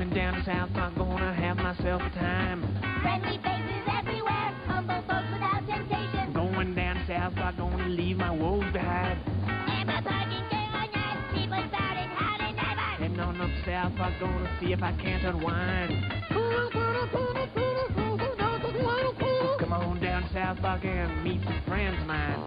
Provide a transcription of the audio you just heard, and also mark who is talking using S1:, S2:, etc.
S1: Going down to South Park, gonna have myself a time.
S2: Friendly faces everywhere, humble folks without temptation.
S1: Going down to South Park, gonna leave my woes behind.
S2: And my parking gang on yes, people shouting howdy neighbor.
S1: Heading on up South Park, gonna see if I can't unwind. Come on down to South Park and meet some friends of mine.